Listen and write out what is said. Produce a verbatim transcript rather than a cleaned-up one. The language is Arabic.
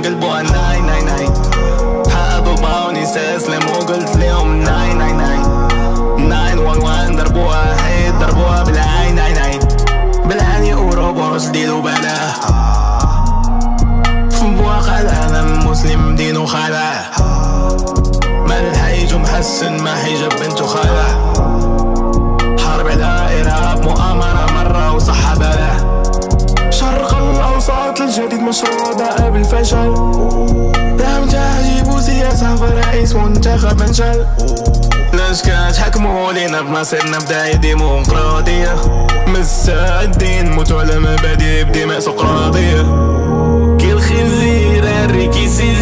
قلبوها ناي ناي ناي. حققوا باوني استسلم وقلت ليهم ناي ناي ناي. ناين وان وان ضربوها هيد ضربوها بالعين عين عين. بالعين يقرب ورش دينه بلا. بوا خلا انا مسلم دينه خلا. مال الحيج ومحسن ما حجب بنته خلا. حرب على إرهاب مؤامرة مرة وصحة بلا. شرق الأوسط الجديد مشروع بدأ بالفشل. دعم تهجيب وسياسة فرئيس منتخب انشل. الأشكال حكموا لينا بمصيرنا بداية ديمقراطية. مستعدين نموتوا على مبادئ بدماء سقراطية. كي الخنزير الريكيسي